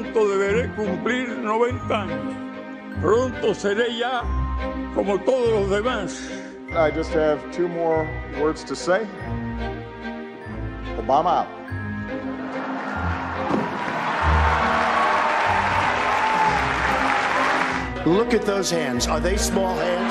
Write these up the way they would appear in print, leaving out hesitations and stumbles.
pronto deberé cumplir 90 años. Pronto seré ya como todos los demás. I just have two more words to say. Obama out. Look at those hands. Are they small hands?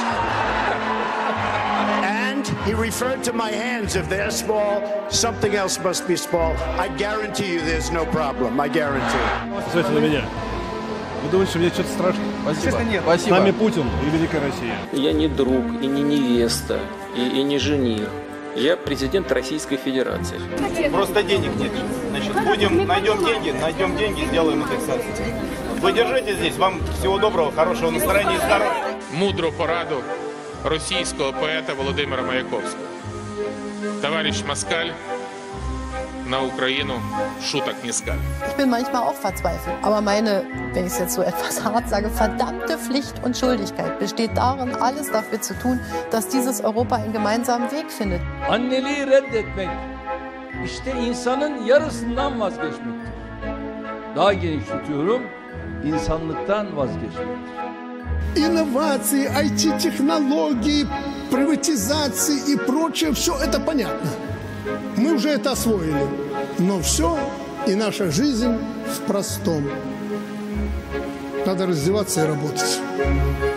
And he referred to my hands. If they're small, something else must be small. I guarantee you there's no problem. I guarantee. Смотрите на меня. Вы думаете, что мне что-то страшно? Спасибо. Нет. Спасибо. С нами Путин и Великая Россия. Я не друг, и не невеста, и не жених. Я президент Российской Федерации. Просто денег нет. Значит, найдем деньги, сделаем это, кстати. Вы держите здесь. Вам всего доброго, хорошего настроения и здоровья. Мудру пораду російського поета Володимира Маяковського. Товарищ Москаль, на Ukraine шуток не скаль. Ich bin manchmal auch verzweifelt, aber meine, wenn ich es jetzt so etwas hart sage, verdammte Pflicht und Schuldigkeit besteht darin, alles dafür zu tun, dass dieses Europa einen gemeinsamen Weg findet. Anneliği reddetmek, işte insanın yarısından vazgeçmektir. Daha geniş tutuyorum, insanlıktan vazgeçmektir. Инновации, IT-технологии, приватизации и прочее, все это понятно. Мы уже это освоили. Но все и наша жизнь в простом. Надо раздеваться и работать.